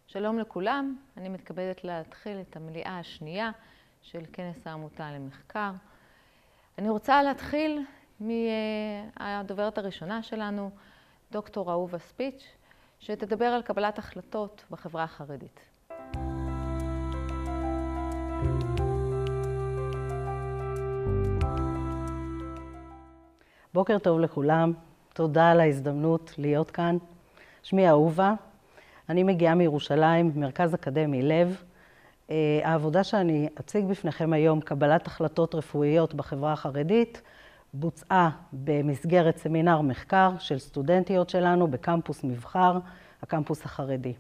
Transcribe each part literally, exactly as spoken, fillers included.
שלום לכולם, אני מתכבדת להתחיל את המליאה השנייה של כנס העמותה למחקר. אני רוצה להתחיל מהדוברת הראשונה שלנו, דוקטור אהובה ספיץ', שתדבר על קבלת החלטות בחברה החרדית. בוקר טוב לכולם, תודה על ההזדמנות להיות כאן. שמי אהובה, אני מגיעה מירושלים, מרכז אקדמי לב. העבודה שאני אציג בפניכם היום, קבלת החלטות רפואיות בחברה החרדית, בוצעה במסגרת סמינר מחקר של סטודנטיות שלנו בקמפוס מבחר, הקמפוס החרדי.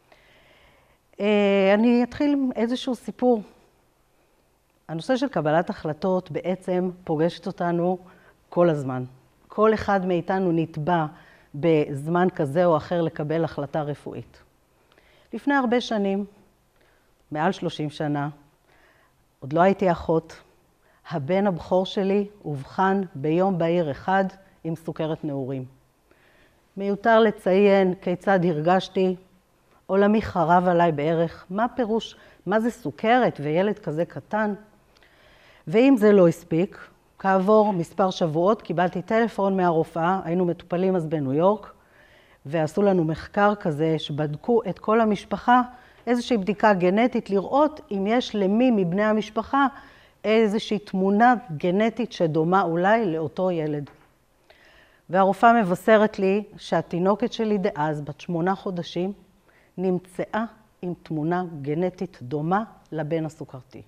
אני אתחיל עם איזשהו סיפור. הנושא של קבלת החלטות בעצם פוגשת אותנו כל הזמן. כל אחד מאיתנו נתבע בזמן כזה או אחר לקבל החלטה רפואית. לפני הרבה שנים, מעל שלושים שנה, עוד לא הייתי אחות, הבן הבכור שלי אובחן ביום בהיר אחד עם סוכרת נעורים. מיותר לציין כיצד הרגשתי, עולמי חרב עליי בערך, מה פירוש, מה זה סוכרת וילד כזה קטן? ואם זה לא הספיק, כעבור מספר שבועות קיבלתי טלפון מהרופאה, היינו מטופלים אז בניו יורק, ועשו לנו מחקר כזה שבדקו את כל המשפחה, איזושהי בדיקה גנטית, לראות אם יש למי מבני המשפחה איזושהי תמונה גנטית שדומה אולי לאותו ילד. והרופאה מבשרת לי שהתינוקת שלי דאז, בת שמונה חודשים, נמצאה עם תמונה גנטית דומה לבן הסוכרתי.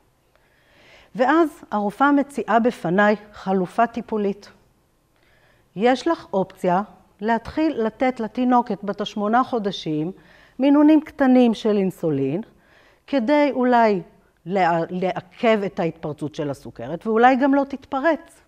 ואז הרופאה מציעה בפניי חלופה טיפולית. יש לך אופציה להתחיל לתת לתינוקת בת השמונה חודשים מינונים קטנים של אינסולין, כדי אולי לעכב את ההתפרצות של הסוכרת, ואולי גם לא תתפרץ.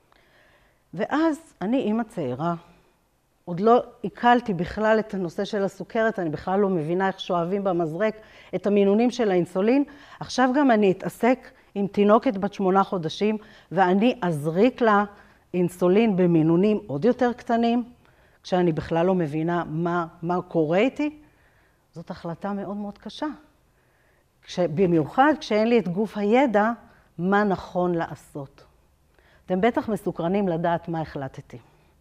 ואז אני אימא צעירה, עוד לא עיכלתי בכלל את הנושא של הסוכרת, אני בכלל לא מבינה איך שואבים במזרק את המינונים של האינסולין. עכשיו גם אני אתעסק עם תינוקת בת שמונה חודשים, ואני אזריק לה אינסולין במינונים עוד יותר קטנים, כשאני בכלל לא מבינה מה, מה קורה איתי. זאת החלטה מאוד מאוד קשה. כש, במיוחד כשאין לי את גוף הידע, מה נכון לעשות. אתם בטח מסוקרנים לדעת מה החלטתי.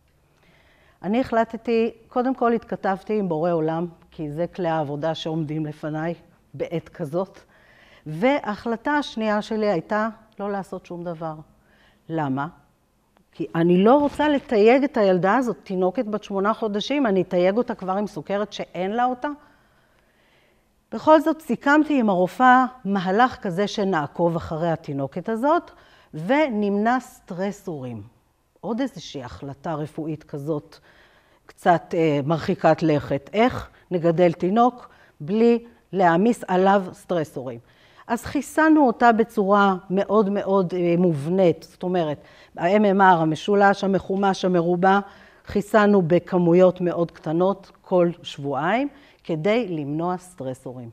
אני החלטתי, קודם כל התכתבתי עם בורא עולם, כי זה כלי העבודה שעומדים לפניי בעת כזאת. וההחלטה השנייה שלי הייתה לא לעשות שום דבר. למה? כי אני לא רוצה לתייג את הילדה הזאת, תינוקת בת שמונה חודשים, אני אתייג אותה כבר עם סוכרת שאין לה אותה. בכל זאת סיכמתי עם הרופאה מהלך כזה שנעקוב אחרי התינוקת הזאת, ונמנע סטרסורים. עוד איזושהי החלטה רפואית כזאת, קצת אה, מרחיקת לכת. איך נגדל תינוק בלי להעמיס עליו סטרסורים. אז חיסנו אותה בצורה מאוד מאוד מובנית, זאת אומרת, ה-אם אם אר, המשולש, המחומש, המרובע, חיסנו בכמויות מאוד קטנות כל שבועיים, כדי למנוע סטרסורים.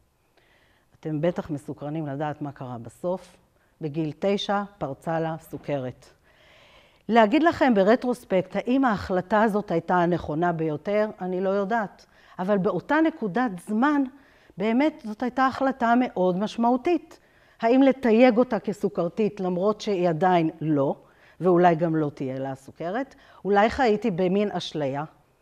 אתם בטח מסוקרנים לדעת מה קרה בסוף. בגיל תשע פרצה לה סוכרת. להגיד לכם ברטרוספקט, האם ההחלטה הזאת הייתה הנכונה ביותר? אני לא יודעת. אבל באותה נקודת זמן, באמת זאת הייתה החלטה מאוד משמעותית. האם לתייג אותה כסוכרתית למרות שהיא עדיין לא, ואולי גם לא תהיה לה סוכרת, אולי חייתי במין אשליה.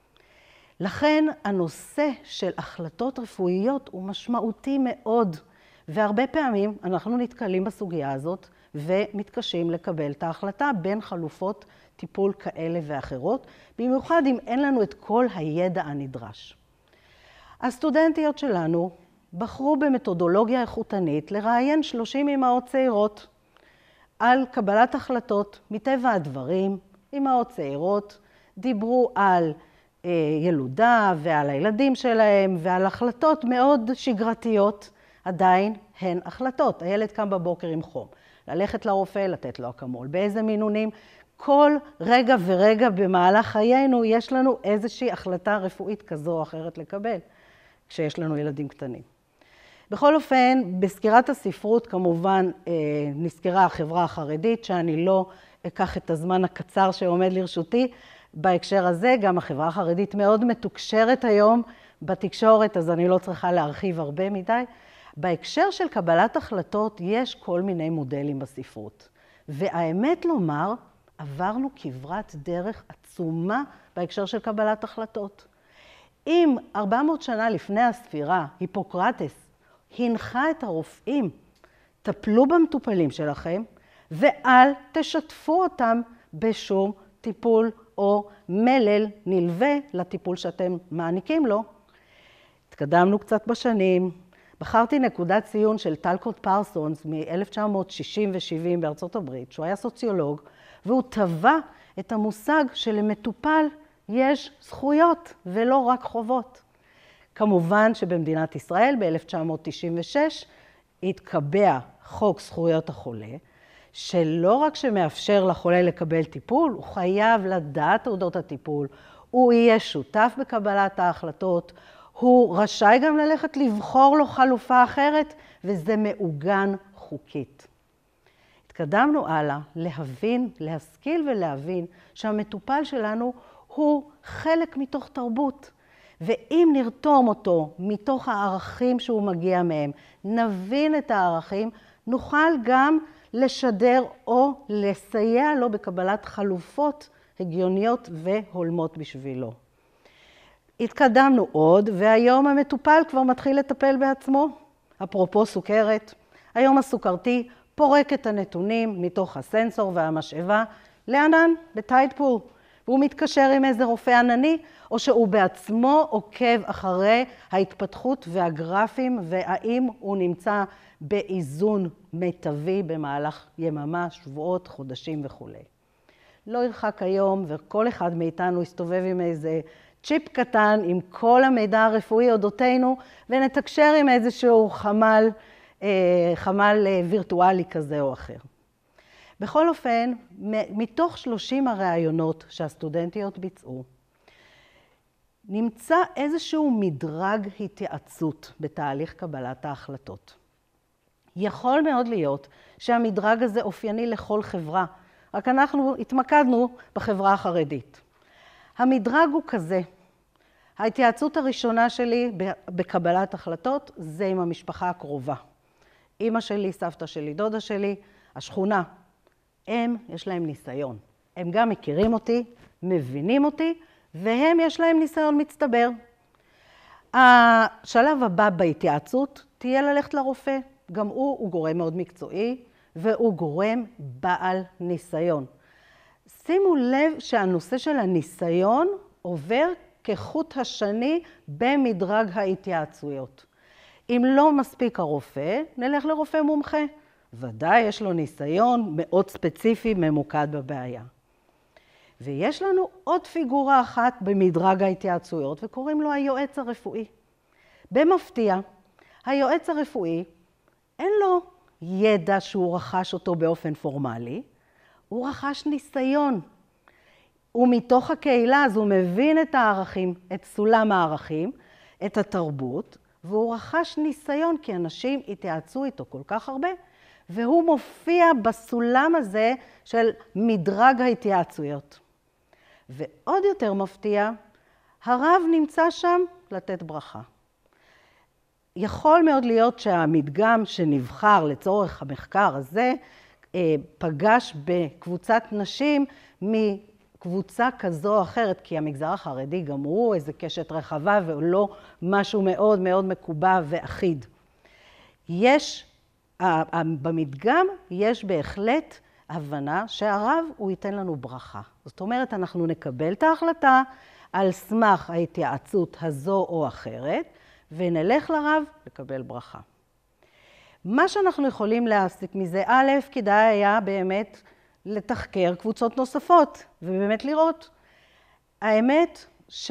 לכן הנושא של החלטות רפואיות הוא משמעותי מאוד, והרבה פעמים אנחנו נתקלים בסוגיה הזאת ומתקשים לקבל את ההחלטה בין חלופות טיפול כאלה ואחרות, במיוחד אם אין לנו את כל הידע הנדרש. הסטודנטיות שלנו בחרו במתודולוגיה איכותנית לראיין שלושים אמהות צעירות על קבלת החלטות. מטבע הדברים, אמהות צעירות דיברו על אה, ילודה ועל הילדים שלהם ועל החלטות מאוד שגרתיות. עדיין הן החלטות. הילד קם בבוקר עם חום, ללכת לרופא, לתת לו אקמול, באיזה מינונים. כל רגע ורגע במהלך חיינו יש לנו איזושהי החלטה רפואית כזו או אחרת לקבל, כשיש לנו ילדים קטנים. בכל אופן, בסקירת הספרות כמובן נזכרה החברה החרדית, שאני לא אקח את הזמן הקצר שעומד לרשותי. בהקשר הזה גם החברה החרדית מאוד מתוקשרת היום בתקשורת, אז אני לא צריכה להרחיב הרבה מדי. בהקשר של קבלת החלטות יש כל מיני מודלים בספרות. והאמת לומר, עברנו כברת דרך עצומה בהקשר של קבלת החלטות. אם ארבע מאות שנה לפני הספירה, היפוקרטס הנחה את הרופאים, טפלו במטופלים שלכם, ואל תשתפו אותם בשום טיפול או מלל נלווה לטיפול שאתם מעניקים לו. התקדמנו קצת בשנים, בחרתי נקודת ציון של טלקוט פרסונס מ-אלף תשע מאות שישים ו-שבעים בארצות הברית, שהוא היה סוציולוג, והוא טבע את המושג שלמטופל יש זכויות ולא רק חובות. כמובן שבמדינת ישראל ב-אלף תשע מאות תשעים ושש התקבע חוק זכויות החולה, שלא רק שמאפשר לחולה לקבל טיפול, הוא חייב לדעת אודות הטיפול, הוא יהיה שותף בקבלת ההחלטות, הוא רשאי גם ללכת לבחור לו חלופה אחרת, וזה מעוגן חוקית. התקדמנו הלאה להבין, להשכיל ולהבין שהמטופל שלנו הוא חלק מתוך תרבות. ואם נרתום אותו מתוך הערכים שהוא מגיע מהם, נבין את הערכים, נוכל גם לשדר או לסייע לו בקבלת חלופות הגיוניות והולמות בשבילו. התקדמנו עוד, והיום המטופל כבר מתחיל לטפל בעצמו. אפרופו סוכרת, היום הסוכרתי פורק את הנתונים מתוך הסנסור והמשאבה לענן, בטיידפול. והוא מתקשר עם איזה רופא ענני, או שהוא בעצמו עוקב אחרי ההתפתחות והגרפים, והאם הוא נמצא באיזון מיטבי במהלך יממה, שבועות, חודשים וכו'. לא ירחק היום, וכל אחד מאיתנו יסתובב עם איזה צ'יפ קטן, עם כל המידע הרפואי אודותינו, ונתקשר עם איזשהו חמ"ל, חמ"ל וירטואלי כזה או אחר. בכל אופן, מתוך שלושים הראיונות שהסטודנטיות ביצעו, נמצא איזשהו מדרג התייעצות בתהליך קבלת ההחלטות. יכול מאוד להיות שהמדרג הזה אופייני לכל חברה, רק אנחנו התמקדנו בחברה החרדית. המדרג הוא כזה, ההתייעצות הראשונה שלי בקבלת החלטות זה עם המשפחה הקרובה. אמא שלי, סבתא שלי, דודה שלי, השכונה. הם, יש להם ניסיון. הם גם מכירים אותי, מבינים אותי, והם יש להם ניסיון מצטבר. השלב הבא בהתייעצות תהיה ללכת לרופא. גם הוא, הוא גורם מאוד מקצועי, והוא גורם בעל ניסיון. שימו לב שהנושא של הניסיון עובר כחוט השני במדרג ההתייעצויות. אם לא מספיק הרופא, נלך לרופא מומחה. ודאי יש לו ניסיון מאוד ספציפי, ממוקד בבעיה. ויש לנו עוד פיגורה אחת במדרג ההתייעצויות, וקוראים לו היועץ הרפואי. במפתיע, היועץ הרפואי, אין לו ידע שהוא רכש אותו באופן פורמלי, הוא רכש ניסיון. ומתוך הקהילה אז הוא מבין את הערכים, את סולם הערכים, את התרבות, והוא רכש ניסיון כי אנשים התייעצו איתו כל כך הרבה, והוא מופיע בסולם הזה של מדרג ההתייעצויות. ועוד יותר מפתיע, הרב נמצא שם לתת ברכה. יכול מאוד להיות שהמדגם שנבחר לצורך המחקר הזה, פגש בקבוצת נשים מקבוצה כזו או אחרת, כי המגזר החרדי גם הוא איזה קשת רחבה ולא משהו מאוד מאוד מקובע ואחיד. יש, במדגם יש בהחלט הבנה שהרב הוא ייתן לנו ברכה. זאת אומרת, אנחנו נקבל את ההחלטה על סמך ההתייעצות הזו או אחרת, ונלך לרב לקבל ברכה. מה שאנחנו יכולים להסיק מזה, א', כדאי היה באמת לתחקר קבוצות נוספות, ובאמת לראות. האמת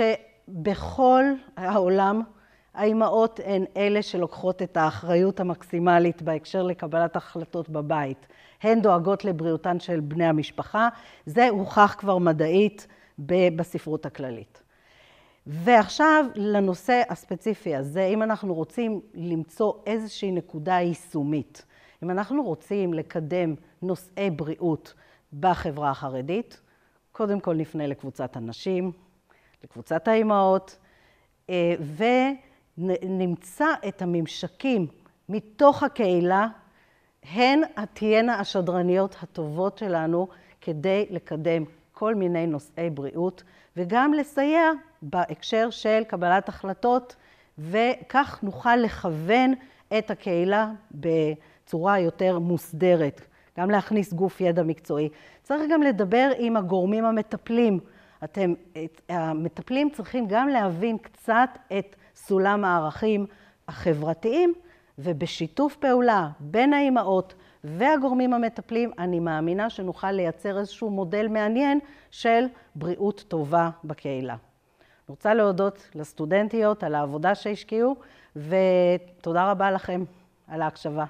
שבכל העולם, האימהות הן אלה שלוקחות את האחריות המקסימלית בהקשר לקבלת החלטות בבית. הן דואגות לבריאותן של בני המשפחה, זה הוכח כבר מדעית בספרות הכללית. ועכשיו לנושא הספציפי הזה, אם אנחנו רוצים למצוא איזושהי נקודה יישומית, אם אנחנו רוצים לקדם נושאי בריאות בחברה החרדית, קודם כל נפנה לקבוצת הנשים, לקבוצת האימהות, ונמצא את הממשקים מתוך הקהילה, הן תהיינה השדרניות הטובות שלנו כדי לקדם כל מיני נושאי בריאות, וגם לסייע בהקשר של קבלת החלטות, וכך נוכל לכוון את הקהילה בצורה יותר מוסדרת, גם להכניס גוף ידע מקצועי. צריך גם לדבר עם הגורמים המטפלים. אתם, המטפלים צריכים גם להבין קצת את סולם הערכים החברתיים, ובשיתוף פעולה בין האימהות והגורמים המטפלים, אני מאמינה שנוכל לייצר איזשהו מודל מעניין של בריאות טובה בקהילה. אני רוצה להודות לסטודנטיות על העבודה שהשקיעו, ותודה רבה לכם על ההקשבה.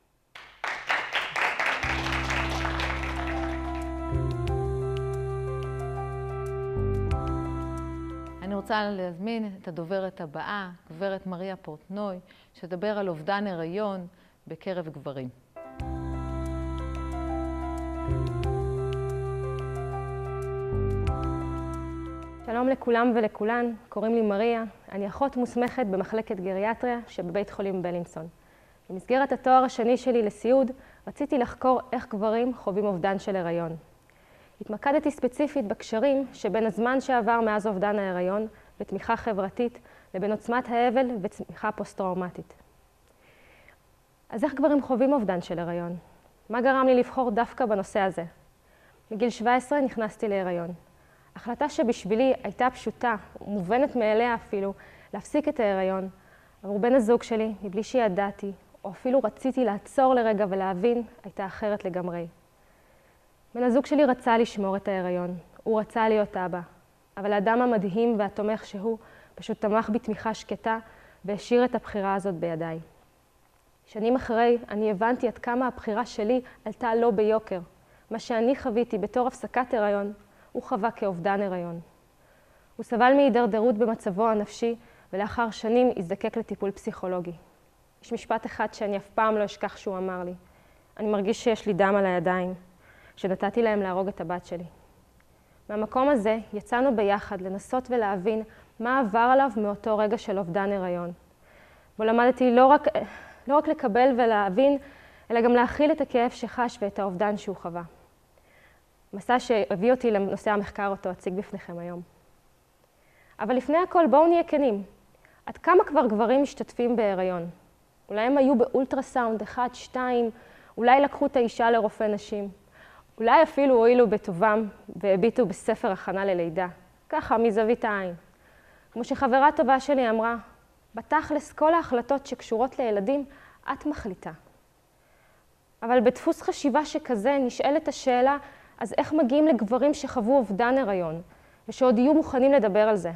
אני רוצה להזמין את הדוברת הבאה, גברת מריה פורטנוי, שתדבר על אובדן הריון בקרב גברים. שלום לכולם ולכולן, קוראים לי מריה, אני אחות מוסמכת במחלקת גריאטריה שבבית חולים בלינסון. במסגרת התואר השני שלי לסיעוד, רציתי לחקור איך גברים חווים אובדן של הריון. התמקדתי ספציפית בקשרים שבין הזמן שעבר מאז אובדן ההיריון ותמיכה חברתית לבין עוצמת האבל ותמיכה פוסט-טראומטית. אז איך גברים חווים אובדן של הריון? מה גרם לי לבחור דווקא בנושא הזה? בגיל שבע עשרה נכנסתי להיריון. החלטה שבשבילי הייתה פשוטה, מובנת מאליה אפילו, להפסיק את ההיריון עבור בן הזוג שלי, מבלי שידעתי, או אפילו רציתי לעצור לרגע ולהבין, הייתה אחרת לגמרי. בן הזוג שלי רצה לשמור את ההיריון, הוא רצה להיות אבא, אבל האדם המדהים והתומך שהוא פשוט תמך בתמיכה שקטה והשאיר את הבחירה הזאת בידיי. שנים אחרי, אני הבנתי עד כמה הבחירה שלי עלתה לא ביוקר. מה שאני חוויתי בתור הפסקת הריון, הוא חווה כאובדן הריון. הוא סבל מהידרדרות במצבו הנפשי, ולאחר שנים הזדקק לטיפול פסיכולוגי. יש משפט אחד שאני אף פעם לא אשכח שהוא אמר לי. אני מרגיש שיש לי דם על הידיים, שנתתי להם להרוג את הבת שלי. מהמקום הזה יצאנו ביחד לנסות ולהבין מה עבר עליו מאותו רגע של אובדן הריון. בו למדתי לא רק, לא רק לקבל ולהבין, אלא גם להכיל את הכאב שחש ואת האובדן שהוא חווה. מסע שהביא אותי לנושא המחקר אותו אציג בפניכם היום. אבל לפני הכל בואו נהיה כנים. עד כמה כבר גברים משתתפים בהיריון? אולי הם היו באולטרסאונד אחד, שתיים, אולי לקחו את האישה לרופא נשים. אולי אפילו הועילו בטובם והביטו בספר הכנה ללידה. ככה, מזווית העין. כמו שחברה טובה שלי אמרה, בתכלס כל ההחלטות שקשורות לילדים, את מחליטה. אבל בדפוס חשיבה שכזה נשאלת השאלה, אז איך מגיעים לגברים שחוו אובדן הריון, ושעוד יהיו מוכנים לדבר על זה?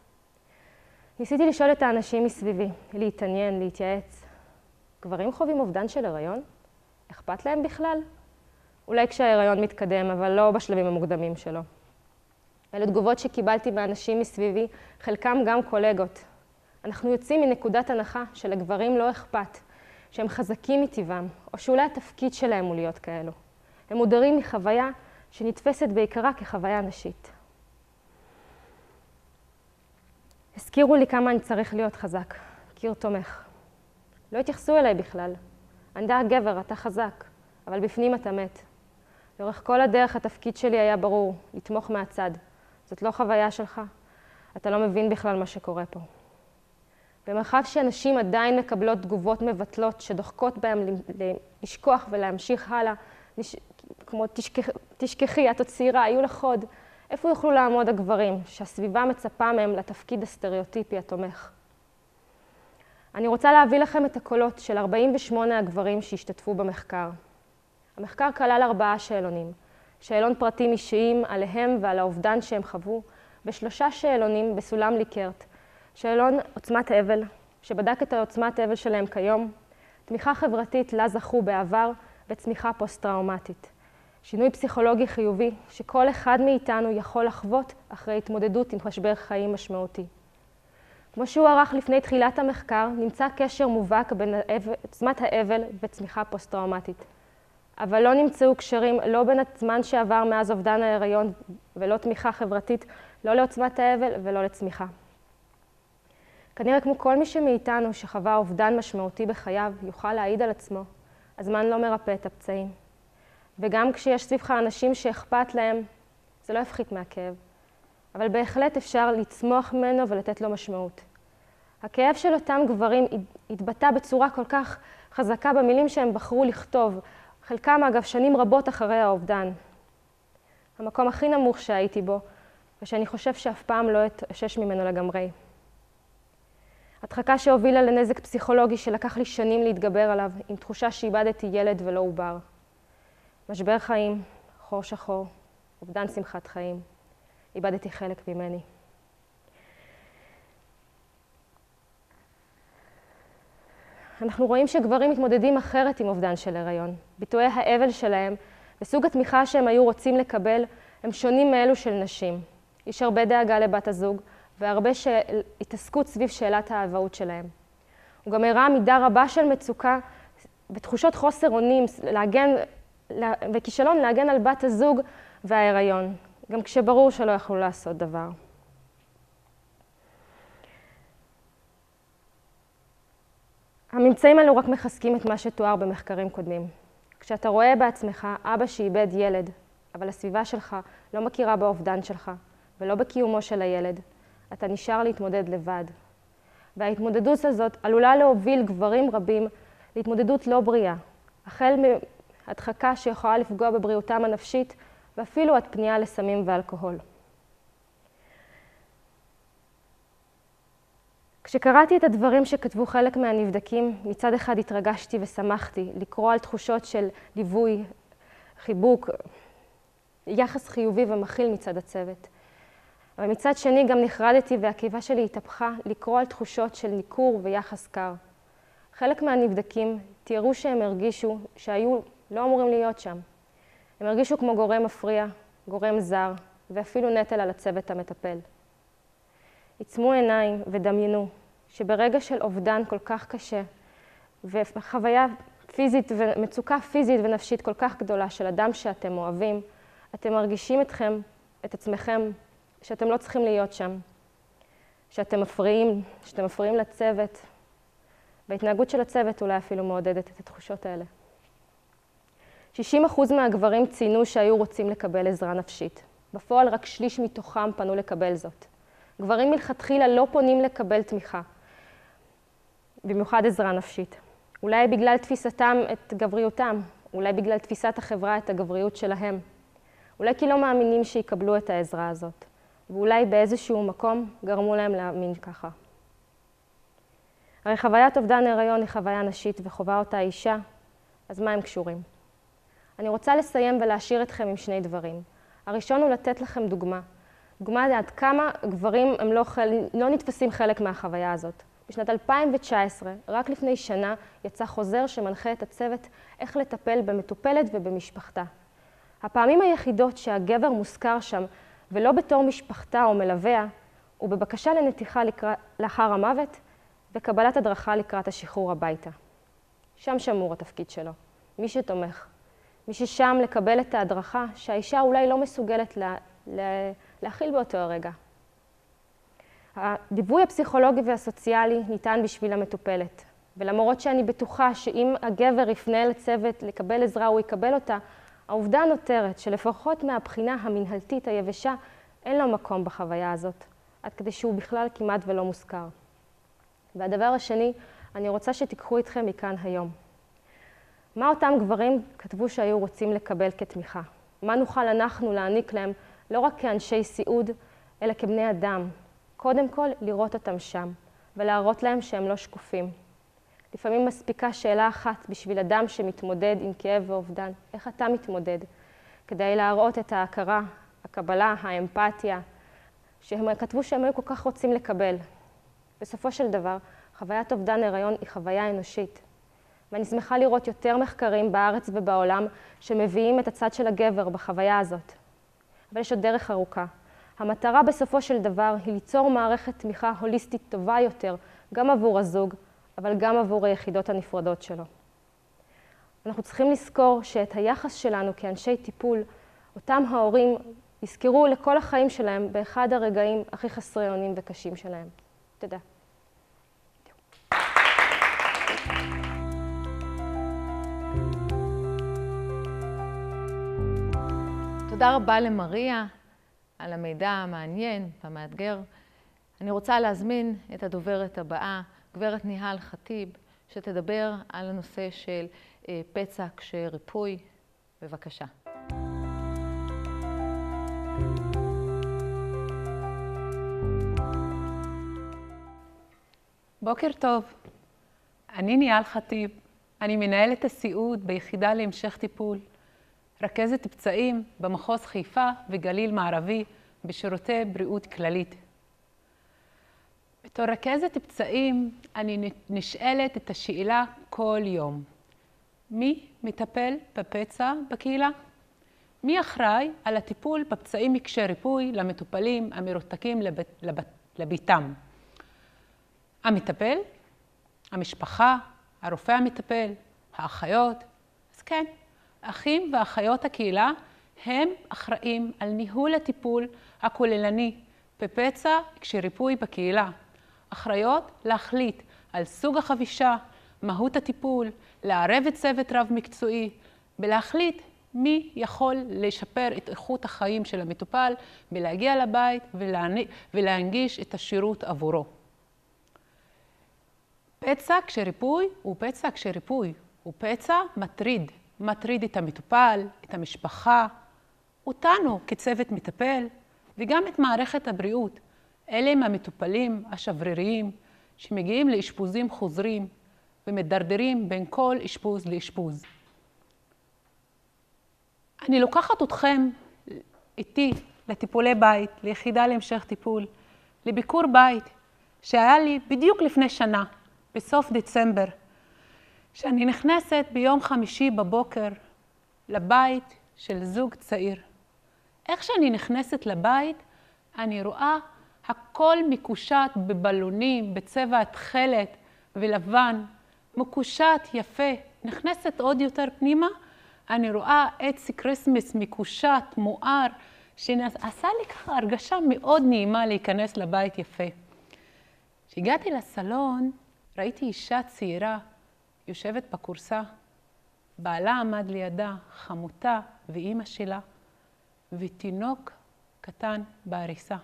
ניסיתי לשאול את האנשים מסביבי, להתעניין, להתייעץ. גברים חווים אובדן של הריון? אכפת להם בכלל? אולי כשההיריון מתקדם, אבל לא בשלבים המוקדמים שלו. אלה תגובות שקיבלתי מאנשים מסביבי, חלקם גם קולגות. אנחנו יוצאים מנקודת הנחה שלגברים לא אכפת, שהם חזקים מטבעם, או שאולי התפקיד שלהם הוא להיות כאלו. הם מודרים מחוויה שנתפסת בעיקרה כחוויה נשית. הזכירו לי כמה אני צריך להיות חזק, קיר תומך. לא התייחסו אליי בכלל. ענדה הגבר, אתה חזק, אבל בפנים אתה מת. לאורך כל הדרך התפקיד שלי היה ברור, לתמוך מהצד. זאת לא חוויה שלך, אתה לא מבין בכלל מה שקורה פה. במרחב שאנשים עדיין מקבלות תגובות מבטלות שדוחקות בהם לשכוח ולהמשיך הלאה, כמו תשכח, תשכחי, את עוד צעירה, היו לך עוד. איפה יוכלו לעמוד הגברים שהסביבה מצפה מהם לתפקיד הסטריאוטיפי התומך? אני רוצה להביא לכם את הקולות של ארבעים ושמונה הגברים שהשתתפו במחקר. המחקר כלל ארבעה שאלונים. שאלון פרטים אישיים עליהם ועל האובדן שהם חוו, ושלושה שאלונים בסולם ליקרט. שאלון עוצמת אבל, שבדק את עוצמת האבל שלהם כיום, תמיכה חברתית לה זכו בעבר וצמיחה פוסט-טראומטית. שינוי פסיכולוגי חיובי שכל אחד מאיתנו יכול לחוות אחרי התמודדות עם משבר חיים משמעותי. כמו שהוא ערך לפני תחילת המחקר, נמצא קשר מובהק בין עוצמת האבל וצמיחה פוסט-טראומטית. אבל לא נמצאו קשרים לא בין הזמן שעבר מאז אובדן ההיריון ולא תמיכה חברתית, לא לעוצמת האבל ולא לצמיחה. כנראה כמו כל מי שמאיתנו שחווה אובדן משמעותי בחייו, יוכל להעיד על עצמו. הזמן לא מרפא את הפצעים. וגם כשיש סביבך אנשים שאכפת להם, זה לא יפחית מהכאב. אבל בהחלט אפשר לצמוח ממנו ולתת לו משמעות. הכאב של אותם גברים התבטא בצורה כל כך חזקה במילים שהם בחרו לכתוב, חלקם אגב שנים רבות אחרי האובדן. המקום הכי נמוך שהייתי בו, ושאני חושב שאף פעם לא אתאושש ממנו לגמרי. הדחקה שהובילה לנזק פסיכולוגי שלקח לי שנים להתגבר עליו, עם תחושה שאיבדתי ילד ולא עובר. משבר חיים, חור שחור, אובדן שמחת חיים. איבדתי חלק ממני. אנחנו רואים שגברים מתמודדים אחרת עם אובדן של הריון. ביטויי האבל שלהם וסוג התמיכה שהם היו רוצים לקבל הם שונים מאלו של נשים. יש הרבה דאגה לבת הזוג והרבה של... התעסקות סביב שאלת האבהות שלהם. הוא גם הראה מידה רבה של מצוקה ותחושות חוסר אונים להגן, וכישלון להגן על בת הזוג וההיריון, גם כשברור שלא יכלו לעשות דבר. הממצאים האלו רק מחזקים את מה שתואר במחקרים קודמים. כשאתה רואה בעצמך אבא שאיבד ילד, אבל הסביבה שלך לא מכירה באובדן שלך ולא בקיומו של הילד, אתה נשאר להתמודד לבד. וההתמודדות הזאת עלולה להוביל גברים רבים להתמודדות לא בריאה, החל מהדחקה שיכולה לפגוע בבריאותם הנפשית ואפילו עד פנייה לסמים ואלכוהול. כשקראתי את הדברים שכתבו חלק מהנבדקים, מצד אחד התרגשתי ושמחתי לקרוא על תחושות של ליווי, חיבוק, יחס חיובי ומכיל מצד הצוות. אבל מצד שני גם נחרדתי והקיבה שלי התהפכה לקרוא על תחושות של ניכור ויחס קר. חלק מהנבדקים תיארו שהם הרגישו שהיו לא אמורים להיות שם. הם הרגישו כמו גורם מפריע, גורם זר, ואפילו נטל על הצוות המטפל. עצמו עיניים ודמיינו שברגע של אובדן כל כך קשה, וחוויה פיזית ומצוקה פיזית ונפשית כל כך גדולה של אדם שאתם אוהבים, אתם מרגישים אתכם, את עצמכם, שאתם לא צריכים להיות שם, שאתם מפריעים, שאתם מפריעים לצוות, וההתנהגות של הצוות אולי אפילו מעודדת את התחושות האלה. שישים אחוז מהגברים ציינו שהיו רוצים לקבל עזרה נפשית. בפועל רק שליש מתוכם פנו לקבל זאת. גברים מלכתחילה לא פונים לקבל תמיכה, במיוחד עזרה נפשית. אולי בגלל תפיסתם את גבריותם, אולי בגלל תפיסת החברה את הגבריות שלהם. אולי כי לא מאמינים שיקבלו את העזרה הזאת, ואולי באיזשהו מקום גרמו להם להאמין ככה. הרי חוויית אובדן ההיריון היא חוויה נשית וחובה אותה אישה, אז מה הם קשורים? אני רוצה לסיים ולהשאיר אתכם עם שני דברים. הראשון הוא לתת לכם דוגמה. דוגמה עד כמה גברים הם לא, חל... לא נתפסים חלק מהחוויה הזאת. בשנת אלפיים תשע עשרה, רק לפני שנה, יצא חוזר שמנחה את הצוות איך לטפל במטופלת ובמשפחתה. הפעמים היחידות שהגבר מוזכר שם, ולא בתור משפחתה או מלוויה, הוא בבקשה לנתיחה לקראת... לאחר המוות, וקבלת הדרכה לקראת השחרור הביתה. שם שמור התפקיד שלו, מי שתומך. מי ששם לקבל את ההדרכה שהאישה אולי לא מסוגלת לה... לה... להכיל באותו הרגע. הדיווי הפסיכולוגי והסוציאלי ניתן בשביל המטופלת, ולמרות שאני בטוחה שאם הגבר יפנה לצוות לקבל עזרה הוא יקבל אותה, העובדה נותרת שלפחות מהבחינה המנהלתית היבשה אין לו מקום בחוויה הזאת, עד כדי שהוא בכלל כמעט ולא מוזכר. והדבר השני, אני רוצה שתיקחו איתכם מכאן היום. מה אותם גברים כתבו שהיו רוצים לקבל כתמיכה? מה נוכל אנחנו להעניק להם לא רק כאנשי סיעוד, אלא כבני אדם? קודם כל, לראות אותם שם, ולהראות להם שהם לא שקופים. לפעמים מספיקה שאלה אחת בשביל אדם שמתמודד עם כאב ואובדן. איך אתה מתמודד? כדי להראות את ההכרה, הקבלה, האמפתיה, שהם כתבו שהם היו כל כך רוצים לקבל. בסופו של דבר, חוויית אובדן הריון היא חוויה אנושית. ואני שמחה לראות יותר מחקרים בארץ ובעולם שמביאים את הצד של הגבר בחוויה הזאת. אבל יש עוד דרך ארוכה. המטרה בסופו של דבר היא ליצור מערכת תמיכה הוליסטית טובה יותר, גם עבור הזוג, אבל גם עבור היחידות הנפרדות שלו. אנחנו צריכים לזכור שאת היחס שלנו כאנשי טיפול, אותם ההורים יזכרו לכל החיים שלהם באחד הרגעים הכי חסרי אונים וקשים שלהם. תודה. תודה רבה למריה על המידע המעניין והמאתגר. אני רוצה להזמין את הדוברת הבאה, גברת ניהל חטיב, שתדבר על הנושא של פצע קשה ריפוי. בבקשה. בוקר טוב, אני ניהל חטיב, אני מנהלת הסיעוד ביחידה להמשך טיפול, רכזת פצעים במחוז חיפה וגליל מערבי בשירותי בריאות כללית. בתור רכזת פצעים אני נשאלת את השאלה כל יום. מי מטפל בפצע בקהילה? מי אחראי על הטיפול בפצעים מקשה ריפוי למטופלים המרותקים לבית, לבית, לביתם? המטפל, המשפחה, הרופא המטפל, האחיות. אז כן, האחים והאחיות הקהילה הם אחראים על ניהול הטיפול הכוללני בפצע כשריפוי בקהילה. אחראיות להחליט על סוג החבישה, מהות הטיפול, לערב את צוות רב מקצועי, ולהחליט מי יכול לשפר את איכות החיים של המטופל ולהגיע לבית ולהנגיש את השירות עבורו. פצע כשריפוי הוא פצע כשריפוי, הוא פצע מטריד, מטריד את המטופל, את המשפחה, אותנו כצוות מטפל, וגם את מערכת הבריאות. אלה הם המטופלים השבריריים שמגיעים לאשפוזים חוזרים ומדרדרים בין כל אשפוז לאשפוז. אני לוקחת אתכם איתי לטיפולי בית, ליחידה להמשך טיפול, לביקור בית שהיה לי בדיוק לפני שנה, בסוף דצמבר, שאני נכנסת ביום חמישי בבוקר לבית של זוג צעיר. איך שאני נכנסת לבית, אני רואה הכל מקושט בבלונים, בצבע התכלת ולבן, מקושט יפה. נכנסת עוד יותר פנימה, אני רואה עץ קריסמס מקושט, מואר, שעשה לי ככה הרגשה מאוד נעימה להיכנס לבית יפה. כשהגעתי לסלון, ראיתי אישה צעירה יושבת בקורסה, בעלה עמד לידה, חמותה ואימא שלה, ותינוק קטן בעריסה.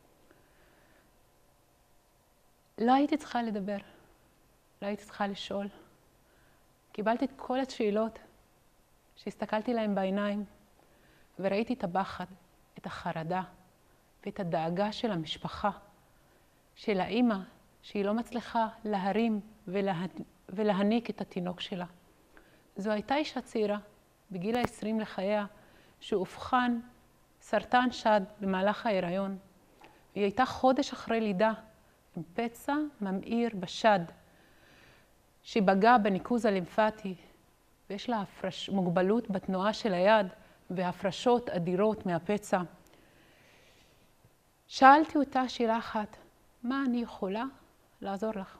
לא הייתי צריכה לדבר, לא הייתי צריכה לשאול. קיבלתי את כל השאלות שהסתכלתי להם בעיניים, וראיתי את הפחד, את החרדה ואת הדאגה של המשפחה, של האימא, שהיא לא מצליחה להרים ולה... ולהניק את התינוק שלה. זו הייתה אישה צעירה, בגיל העשרים לחייה, שאובחן סרטן שד במהלך ההיריון. היא הייתה חודש אחרי לידה, עם פצע ממאיר בשד, שפגע בניקוז הלימפטי, ויש לה הפרש... מוגבלות בתנועה של היד, והפרשות אדירות מהפצע. שאלתי אותה שאלה אחת, מה אני יכולה לעזור לך?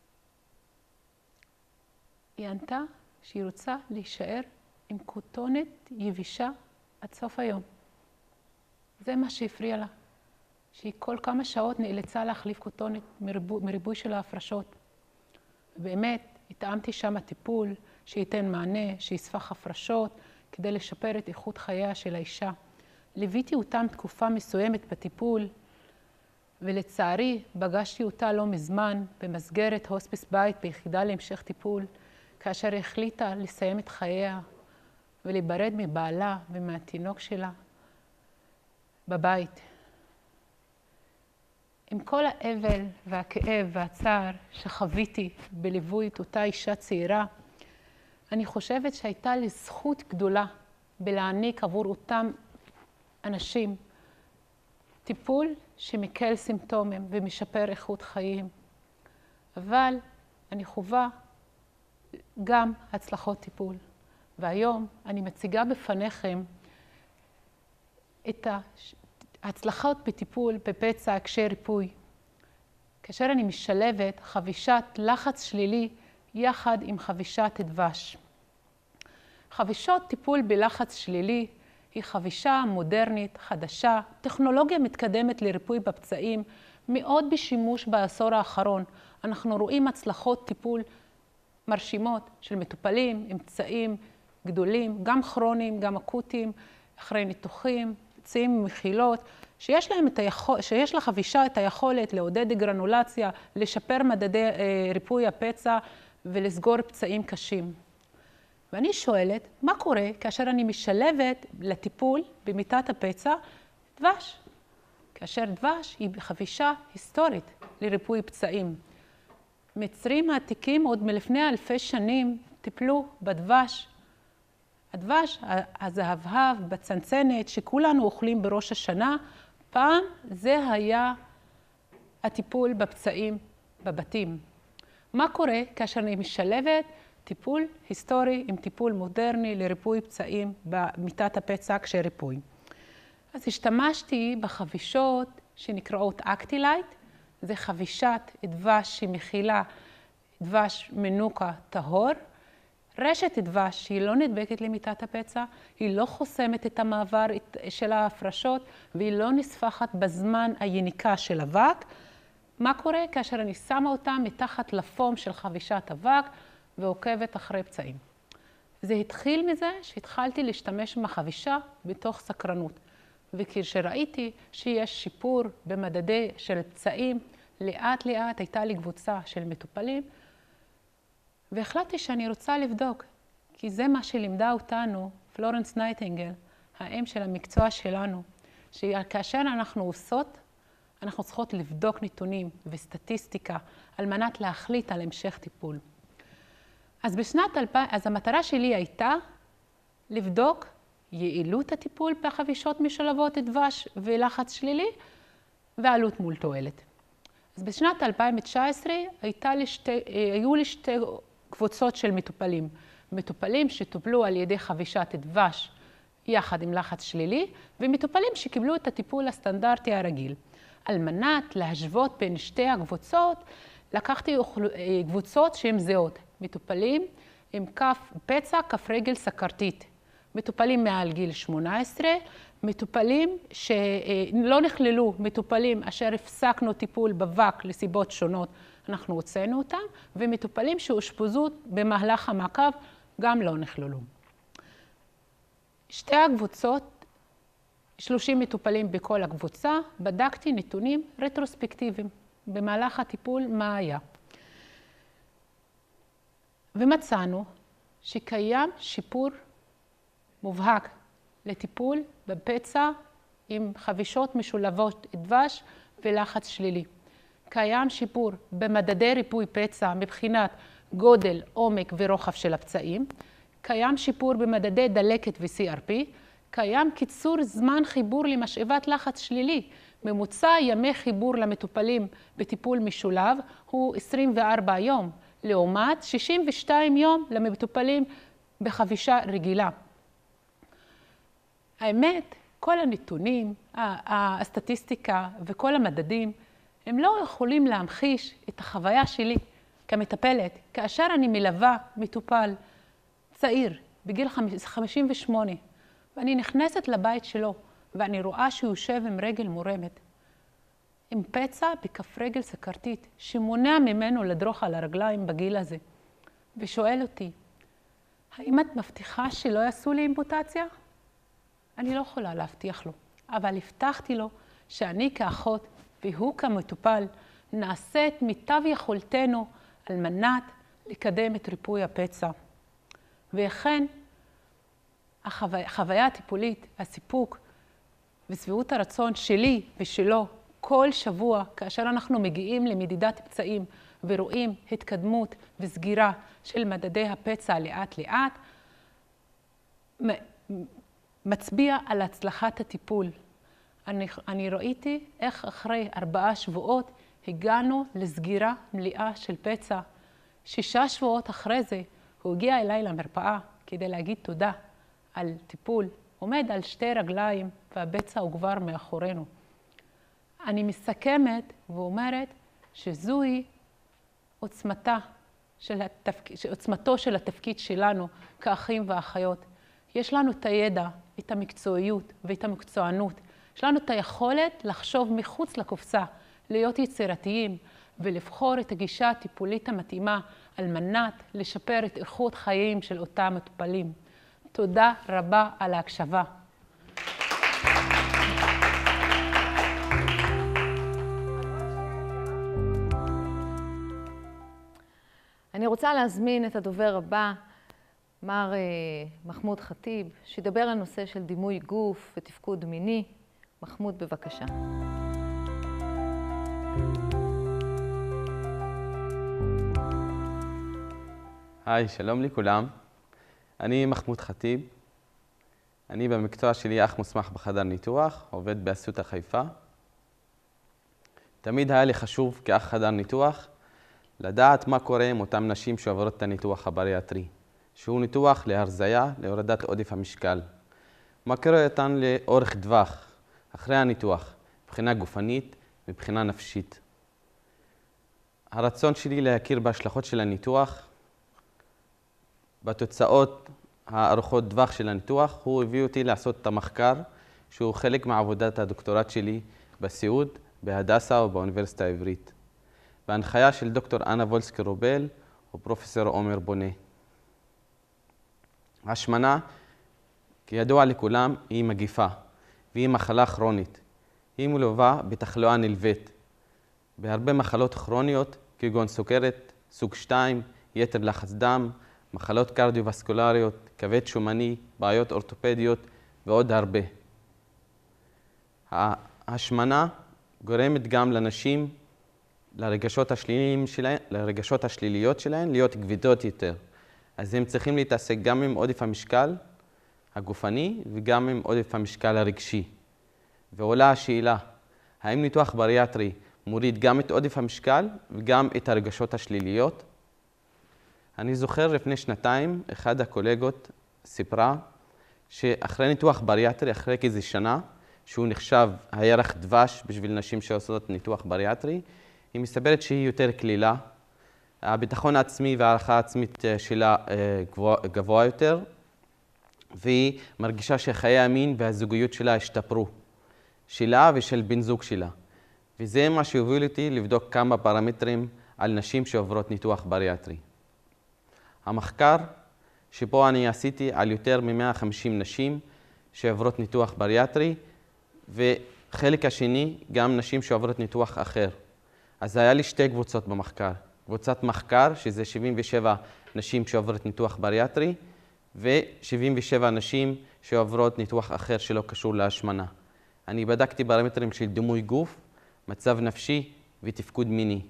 היא ענתה שהיא רוצה להישאר עם כותונת יבישה עד סוף היום. זה מה שהפריע לה, שהיא כל כמה שעות נאלצה להחליף כותונת מריבוי, מריבוי של ההפרשות. באמת, התאמתי שם הטיפול שייתן מענה, שיספח הפרשות, כדי לשפר את איכות חייה של האישה. ליוויתי אותם תקופה מסוימת בטיפול, ולצערי פגשתי אותה לא מזמן במסגרת הוספיס בית ביחידה להמשך טיפול, כאשר היא החליטה לסיים את חייה ולהיפרד מבעלה ומהתינוק שלה בבית. עם כל האבל והכאב והצער שחוויתי בליווי את אותה אישה צעירה, אני חושבת שהייתה לי זכות גדולה בלהעניק עבור אותם אנשים טיפול שמקל סימפטומים ומשפר איכות חיים. אבל אני חווה גם הצלחות טיפול. והיום אני מציגה בפניכם את ההצלחות בטיפול בפצע קשה ריפוי. כאשר אני משלבת חבישת לחץ שלילי יחד עם חבישת דבש. חבישות טיפול בלחץ שלילי היא חבישה מודרנית, חדשה, טכנולוגיה מתקדמת לריפוי בפצעים, מאוד בשימוש בעשור האחרון. אנחנו רואים הצלחות טיפול מרשימות של מטופלים עם פצעים גדולים, גם כרוניים, גם אקוטיים, אחרי ניתוחים, פצעים עם מחילות, שיש להם את היכול, שיש לחבישה את היכולת לעודד גרנולציה, לשפר מדדי אה, ריפוי הפצע ולסגור פצעים קשים. ואני שואלת, מה קורה כאשר אני משלבת לטיפול במיטת הפצע דבש? כאשר דבש היא חבישה היסטורית לריפוי פצעים. מצרים העתיקים עוד מלפני אלפי שנים טיפלו בדבש. הדבש, הזהבהב, בצנצנת, שכולנו אוכלים בראש השנה, פעם זה היה הטיפול בפצעים בבתים. מה קורה כאשר אני משלבת טיפול היסטורי עם טיפול מודרני לריפוי פצעים במיטת הפצע כשריפוי? אז השתמשתי בחבישות שנקראות אקטילייט, זה חבישת דבש שמכילה דבש מנוקה טהור, רשת דבש שהיא לא נדבקת למיטת הפצע, היא לא חוסמת את המעבר של ההפרשות והיא לא נספחת בזמן היניקה של אבק. מה קורה כאשר אני שמה אותה מתחת לפום של חבישת אבק ועוקבת אחרי פצעים? זה התחיל מזה שהתחלתי להשתמש בחבישה בתוך סקרנות. וכשראיתי שיש שיפור במדדי של פצעים, לאט לאט הייתה לי קבוצה של מטופלים, והחלטתי שאני רוצה לבדוק, כי זה מה שלימדה אותנו פלורנס נייטינגל, האם של המקצוע שלנו, שכאשר אנחנו עושות, אנחנו צריכות לבדוק נתונים וסטטיסטיקה על מנת להחליט על המשך טיפול. אז בשנת אלפיים, אז המטרה שלי הייתה לבדוק יעילות הטיפול בחבישות משולבות דבש ולחץ שלילי ועלות מול תועלת. אז בשנת אלפיים תשע עשרה הייתה לי שתי, היו לי שתי קבוצות של מטופלים. מטופלים שטופלו על ידי חבישת דבש יחד עם לחץ שלילי, ומטופלים שקיבלו את הטיפול הסטנדרטי הרגיל. על מנת להשוות בין שתי הקבוצות, לקחתי קבוצות שהן זהות. מטופלים עם כף פצע, כף רגל סכרתית. מטופלים מעל גיל שמונה עשרה, מטופלים שלא נכללו, מטופלים אשר הפסקנו טיפול בבק לסיבות שונות, אנחנו הוצאנו אותם, ומטופלים שאושפזו במהלך המעקב גם לא נכללו. שתי הקבוצות, שלושים מטופלים בכל הקבוצה, בדקתי נתונים רטרוספקטיביים במהלך הטיפול מה היה. ומצאנו שקיים שיפור מובהק לטיפול בפצע עם חבישות משולבות דבש ולחץ שלילי. קיים שיפור במדדי ריפוי פצע מבחינת גודל, עומק ורוחב של הפצעים. קיים שיפור במדדי דלקת ו-סי אר פי. קיים קיצור זמן חיבור למשאבת לחץ שלילי. ממוצע ימי חיבור למטופלים בטיפול משולב הוא עשרים וארבעה יום, לעומת שישים ושתיים יום למטופלים בחבישה רגילה. האמת, כל הנתונים, הסטטיסטיקה וכל המדדים, הם לא יכולים להמחיש את החוויה שלי כמטפלת, כאשר אני מלווה מטופל צעיר בגיל חמישים ושמונה, ואני נכנסת לבית שלו, ואני רואה שהוא יושב עם רגל מורמת, עם פצע בכף רגל סכרתית, שמונע ממנו לדרוך על הרגליים בגיל הזה, ושואל אותי, האם את מבטיחה שלא יעשו לי אמפוטציה? אני לא יכולה להבטיח לו, אבל הבטחתי לו שאני כאחות והוא כמטופל נעשה את מיטב יכולתנו על מנת לקדם את ריפוי הפצע. ואכן, החוויה הטיפולית, הסיפוק ושביעות הרצון שלי ושלו כל שבוע, כאשר אנחנו מגיעים למדידת פצעים ורואים התקדמות וסגירה של מדדי הפצע לאט לאט, מצביע על הצלחת הטיפול. אני, אני ראיתי איך אחרי ארבעה שבועות הגענו לסגירה מלאה של פצע. שישה שבועות אחרי זה הוא הגיע אליי למרפאה כדי להגיד תודה על טיפול. עומד על שתי רגליים והפצע הוא כבר מאחורינו. אני מסכמת ואומרת שזוהי עוצמתה של התפק... עוצמתו של התפקיד שלנו כאחים ואחיות. יש לנו את הידע, את המקצועיות ואת המקצוענות. יש לנו את היכולת לחשוב מחוץ לקופסה, להיות יצירתיים ולבחור את הגישה הטיפולית המתאימה על מנת לשפר את איכות חיים של אותם מטופלים. תודה רבה על ההקשבה. אני רוצה להזמין את הדובר הבא, מר מחמוד ח'טיב, שידבר על נושא של דימוי גוף ותפקוד מיני. מחמוד, בבקשה. היי, שלום לכולם. אני מחמוד ח'טיב. אני במקצוע שלי אח מוסמך בחדר ניתוח, עובד באסותא חיפה. תמיד היה לי חשוב כאח חדר ניתוח לדעת מה קורה עם אותם נשים שעוברות את הניתוח הבריאטרי, שהוא ניתוח להרזיה, להורדת עודף המשקל. מה קורה איתן לאורך טווח, אחרי הניתוח, מבחינה גופנית, מבחינה נפשית. הרצון שלי להכיר בהשלכות של הניתוח, בתוצאות הארוכות טווח של הניתוח, הוא הביא אותי לעשות את המחקר, שהוא חלק מעבודת הדוקטורט שלי בסיעוד, בהדסה ובאוניברסיטה העברית. בהנחיה של דוקטור אנה וולסקי רובל ופרופסור עומר בונה. השמנה, כידוע לכולם, היא מגיפה, והיא מחלה כרונית. היא מלווה בתחלואה נלווית, בהרבה מחלות כרוניות, כגון סוכרת, סוג שתיים, יתר לחץ דם, מחלות קרדיו-וסקולריות, כבד שומני, בעיות אורתופדיות ועוד הרבה. ההשמנה גורמת גם לנשים, לרגשות השליליים שלהן, לרגשות השליליות שלהן, להיות כבדות יותר. אז הם צריכים להתעסק גם עם עודף המשקל הגופני וגם עם עודף המשקל הרגשי. ועולה השאלה, האם ניתוח בריאטרי מוריד גם את עודף המשקל וגם את הרגשות השליליות? אני זוכר לפני שנתיים, אחד הקולגות סיפרה שאחרי ניתוח בריאטרי, אחרי כאיזו שנה, שהוא נחשב הירח דבש בשביל נשים שעושות ניתוח בריאטרי, היא מסתברת שהיא יותר כלילה, הביטחון העצמי והערכה העצמית שלה גבוה, גבוה יותר, והיא מרגישה שחיי המין והזוגיות שלה השתפרו, שלה ושל בן זוג שלה. וזה מה שהוביל אותי לבדוק כמה פרמטרים על נשים שעוברות ניתוח בריאטרי. המחקר שבו אני עשיתי על יותר מ-מאה וחמישים נשים שעוברות ניתוח בריאטרי, וחלק השני גם נשים שעוברות ניתוח אחר. אז היה לי שתי קבוצות במחקר. קבוצת מחקר, שזה שבעים ושבע נשים שעוברות ניתוח בריאטרי, ו-שבעים ושבע נשים שעוברות ניתוח אחר שלא קשור להשמנה. אני בדקתי פרמטרים של דימוי גוף, מצב נפשי ותפקוד מיני.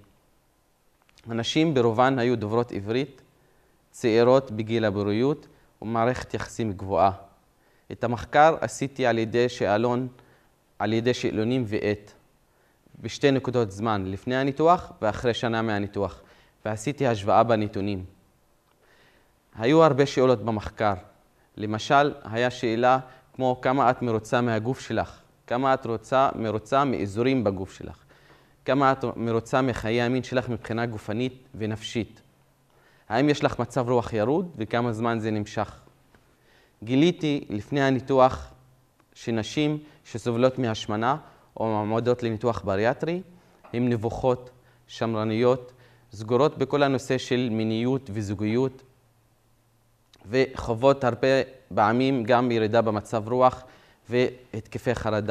הנשים ברובן היו דוברות עברית, צעירות בגיל הבריאות ומערכת יחסים גבוהה. את המחקר עשיתי על ידי שאלון, על ידי שאלונים ועט, בשתי נקודות זמן, לפני הניתוח ואחרי שנה מהניתוח, ועשיתי השוואה בנתונים. היו הרבה שאלות במחקר. למשל, היה שאלה כמו כמה את מרוצה מהגוף שלך, כמה את רוצה, מרוצה מאזורים בגוף שלך, כמה את מרוצה מחיי המין שלך מבחינה גופנית ונפשית. האם יש לך מצב רוח ירוד וכמה זמן זה נמשך? גיליתי לפני הניתוח שנשים שסובלות מהשמנה או מעמדות לניתוח בריאטרי, הן נבוכות, שמרניות, סגורות בכל הנושא של מיניות וזוגיות, וחוות הרבה פעמים גם ירידה במצב רוח והתקפי חרדה.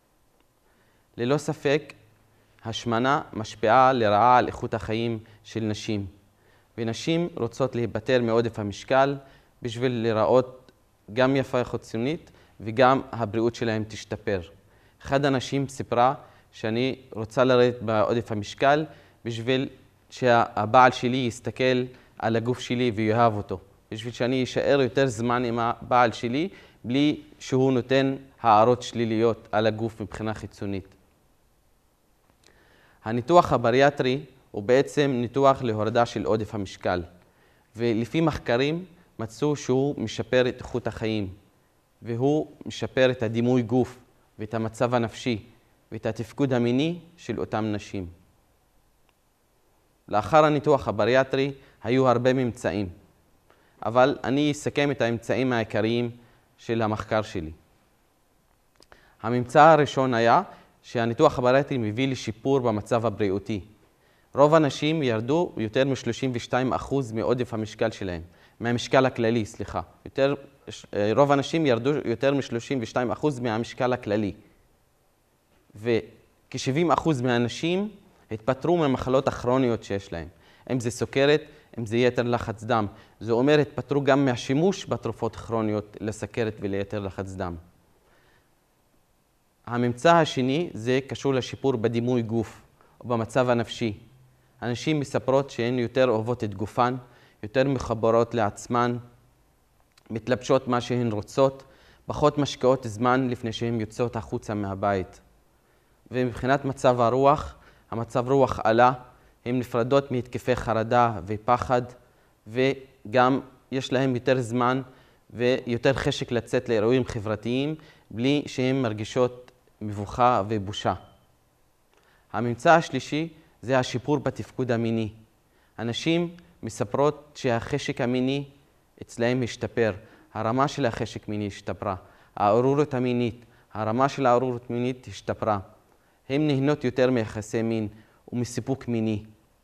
ללא ספק, השמנה משפיעה לרעה על איכות החיים של נשים, ונשים רוצות להיפטר מעודף המשקל בשביל לראות גם יפה חיצונית וגם הבריאות שלהם תשתפר. אחד הנשים סיפרה שאני רוצה לרדת בעודף המשקל בשביל שהבעל שלי יסתכל על הגוף שלי ויאהב אותו, בשביל שאני אשאר יותר זמן עם הבעל שלי בלי שהוא נותן הערות שליליות על הגוף מבחינה חיצונית. הניתוח הבריאטרי הוא בעצם ניתוח להורדה של עודף המשקל, ולפי מחקרים מצאו שהוא משפר את איכות החיים, והוא משפר את הדימוי גוף ואת המצב הנפשי ואת התפקוד המיני של אותם נשים. לאחר הניתוח הבריאטרי היו הרבה ממצאים, אבל אני אסכם את הממצאים העיקריים של המחקר שלי. הממצא הראשון היה שהניתוח הבריאטרי מביא לשיפור במצב הבריאותי. רוב הנשים ירדו יותר מ-שלושים ושתיים אחוז מעודף המשקל שלהם, מהמשקל הכללי, סליחה. יותר, רוב הנשים ירדו יותר מ-שלושים ושתיים אחוז מהמשקל הכללי. וכ-שבעים אחוז מהנשים התפטרו מהמחלות הכרוניות שיש להם. אם זה סוכרת, אם זה יתר לחץ דם. זה אומר, התפטרו גם מהשימוש בתרופות כרוניות לסוכרת וליתר לחץ דם. הממצא השני זה קשור לשיפור בדימוי גוף ובמצב הנפשי. הנשים מספרות שהן יותר אוהבות את גופן, יותר מחברות לעצמן, מתלבשות מה שהן רוצות, פחות משקיעות זמן לפני שהן יוצאות החוצה מהבית. ומבחינת מצב הרוח, המצב רוח עלה, הן נפרדות מהתקפי חרדה ופחד, וגם יש להן יותר זמן ויותר חשק לצאת לאירועים חברתיים, בלי שהן מרגישות מבוכה ובושה. הממצא השלישי זה השיפור בתפקוד המיני. הנשים מספרות שהחשק המיני אצלהם השתפר, הרמה של החשק מיני השתפרה, העוררות המינית, הרמה של העוררות מינית השתפרה. הן נהנות יותר מיחסי מין ומסיפוק מיני.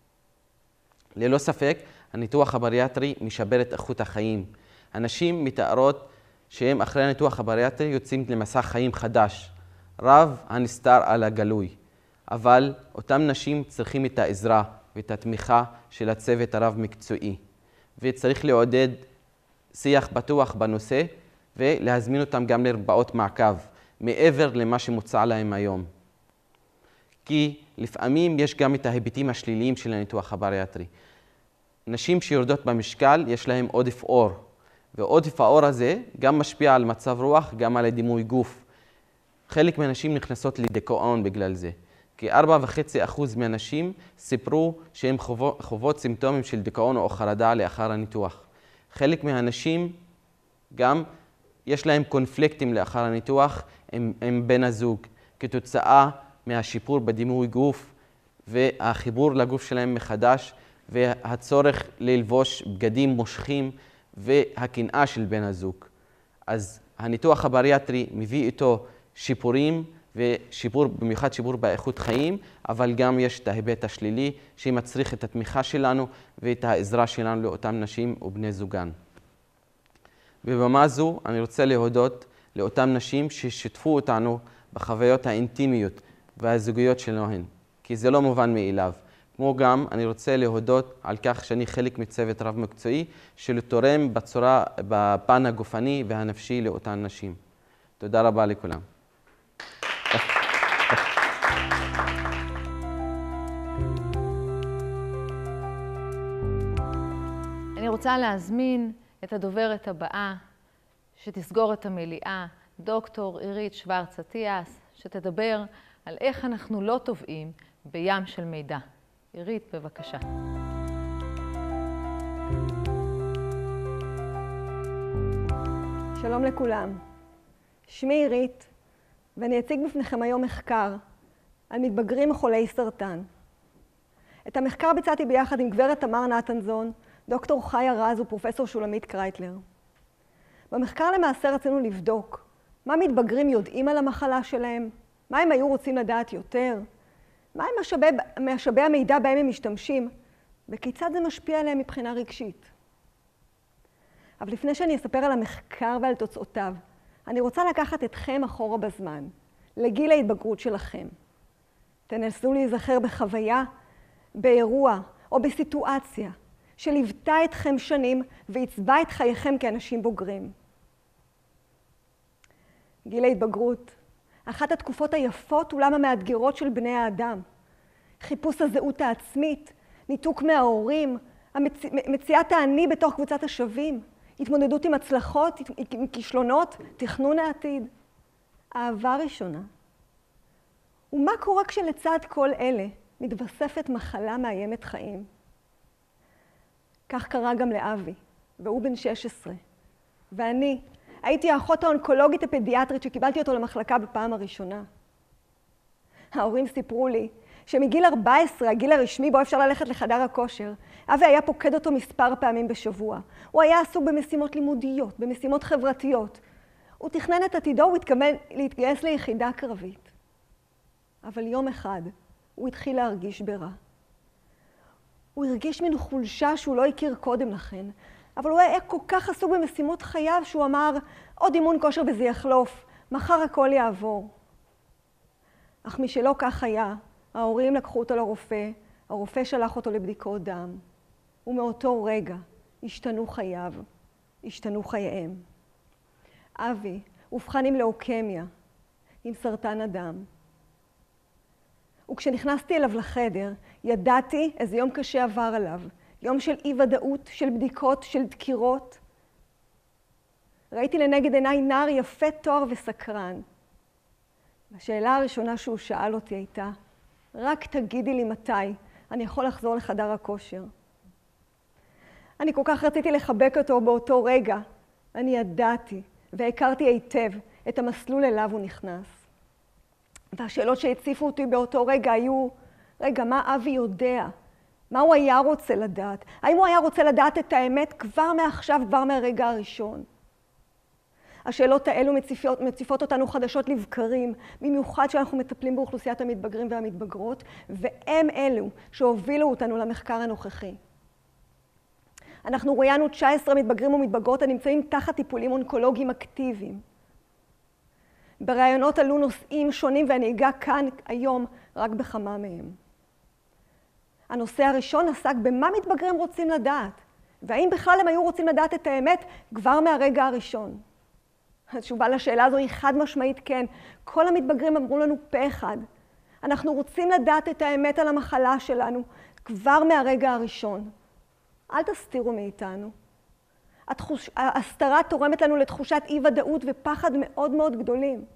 ללא ספק, הניתוח הבריאטרי משפר את איכות החיים. הנשים מתארות שהם אחרי הניתוח הבריאטרי יוצאים למסע חיים חדש, רב הנסתר על הגלוי. אבל אותם נשים צריכים את העזרה ואת התמיכה של הצוות הרב מקצועי. וצריך לעודד שיח בטוח בנושא ולהזמין אותם גם לרבעות מעקב, מעבר למה שמוצע להם היום. כי לפעמים יש גם את ההיבטים השליליים של הניתוח הבריאטרי. נשים שיורדות במשקל יש להם עודף אור, ועודף האור הזה גם משפיע על מצב רוח, גם על דימוי גוף. חלק מהנשים נכנסות לדיכאון בגלל זה. כ-ארבע נקודה חמש אחוז מהנשים סיפרו שהן חוות, חוות סימפטומים של דיכאון או חרדה לאחר הניתוח. חלק מהנשים גם יש להם קונפליקטים לאחר הניתוח עם, עם בן הזוג, כתוצאה מהשיפור בדימוי גוף והחיבור לגוף שלהם מחדש והצורך ללבוש בגדים מושכים והקנאה של בן הזוג. אז הניתוח הבריאטרי מביא איתו שיפורים ושיפור, במיוחד שיפור באיכות חיים, אבל גם יש את ההיבט השלילי שמצריך את התמיכה שלנו ואת העזרה שלנו לאותם נשים ובני זוגן. בבמה זו אני רוצה להודות לאותם נשים ששיתפו אותנו בחוויות האינטימיות והזוגיות שלהן, כי זה לא מובן מאליו. כמו גם אני רוצה להודות על כך שאני חלק מצוות רב מקצועי שתורם בצורה, בפן הגופני והנפשי לאותן נשים. תודה רבה לכולם. אני רוצה להזמין את הדוברת הבאה שתסגור את המליאה, דוקטור עירית שוורץ אטיאס, שתדבר על איך אנחנו לא טובעים בים של מידע. עירית, בבקשה. שלום לכולם. שמי עירית, ואני אציג בפניכם היום מחקר על מתבגרים חולי סרטן. את המחקר ביצעתי ביחד עם גברת תמר נתנזון, דוקטור חיה רז ופרופסור שולמית קרייטלר. במחקר למעשה רצינו לבדוק מה מתבגרים יודעים על המחלה שלהם, מה הם היו רוצים לדעת יותר, מה הם משאבי, משאבי המידע בהם הם משתמשים, וכיצד זה משפיע עליהם מבחינה רגשית. אבל לפני שאני אספר על המחקר ועל תוצאותיו, אני רוצה לקחת אתכם אחורה בזמן, לגיל ההתבגרות שלכם. תנסו להיזכר בחוויה, באירוע או בסיטואציה שליוותה אתכם שנים ועיצבה את חייכם כאנשים בוגרים. גיל ההתבגרות, אחת התקופות היפות אולם המאתגרות של בני האדם. חיפוש הזהות העצמית, ניתוק מההורים, המצ... מציאת האני בתוך קבוצת השווים, התמודדות עם הצלחות, עם כישלונות, תכנון העתיד. אהבה ראשונה. ומה קורה כשלצד כל אלה מתווספת מחלה מאיימת חיים? כך קרה גם לאבי, והוא בן שש עשרה. ואני הייתי האחות האונקולוגית הפדיאטרית שקיבלתי אותו למחלקה בפעם הראשונה. ההורים סיפרו לי שמגיל ארבע עשרה, הגיל הרשמי בו אפשר ללכת לחדר הכושר, אבי היה פוקד אותו מספר פעמים בשבוע. הוא היה עסוק במשימות לימודיות, במשימות חברתיות. הוא תכנן את עתידו, הוא התכוון להתגייס ליחידה קרבית. אבל יום אחד הוא התחיל להרגיש ברע. הוא הרגיש מין חולשה שהוא לא הכיר קודם לכן, אבל הוא היה כל כך עסוק במשימות חייו שהוא אמר, עוד אימון כושר וזה יחלוף, מחר הכל יעבור. אך משלא כך היה, ההורים לקחו אותו לרופא, הרופא שלח אותו לבדיקות דם, ומאותו רגע השתנו חייו, השתנו חייהם. אבי אובחן עם לאוקמיה, עם סרטן הדם. וכשנכנסתי אליו לחדר, ידעתי איזה יום קשה עבר עליו, יום של אי-ודאות, של בדיקות, של דקירות. ראיתי לנגד עיניי נער יפה תואר וסקרן. השאלה הראשונה שהוא שאל אותי הייתה, רק תגידי לי מתי אני יכול לחזור לחדר הכושר. אני כל כך רציתי לחבק אותו באותו רגע. אני ידעתי והכרתי היטב את המסלול אליו הוא נכנס. והשאלות שהציפו אותי באותו רגע היו, רגע, מה אבי יודע? מה הוא היה רוצה לדעת? האם הוא היה רוצה לדעת את האמת כבר מעכשיו, כבר מהרגע הראשון? השאלות האלו מציפות, מציפות אותנו חדשות לבקרים, במיוחד שאנחנו מטפלים באוכלוסיית המתבגרים והמתבגרות, והם אלו שהובילו אותנו למחקר הנוכחי. אנחנו ראיינו תשע עשרה מתבגרים ומתבגרות הנמצאים תחת טיפולים אונקולוגיים אקטיביים. בראיונות עלו נושאים שונים ואני אגע כאן היום רק בכמה מהם. הנושא הראשון עסק במה מתבגרים רוצים לדעת, והאם בכלל הם היו רוצים לדעת את האמת כבר מהרגע הראשון. התשובה לשאלה הזו היא חד משמעית כן. כל המתבגרים אמרו לנו פה אחד. אנחנו רוצים לדעת את האמת על המחלה שלנו כבר מהרגע הראשון. אל תסתירו מאיתנו. התחוש... ההסתרה תורמת לנו לתחושת אי-ודאות ופחד מאוד מאוד גדולים.